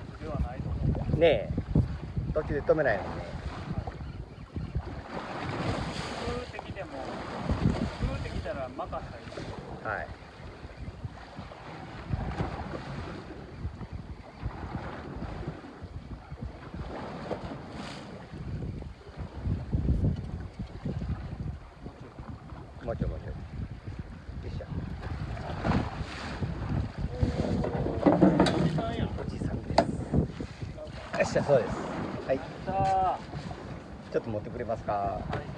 つではないと思う。 ねえ、途中で止めないのね。 グーってきても、グーってきたら任したらいい。 はい。もうちょいもうちょい。よいしょ。おじさんです。よっしゃ、そうです。はい。 さあ、 ちょっと持ってくれますか。 はい。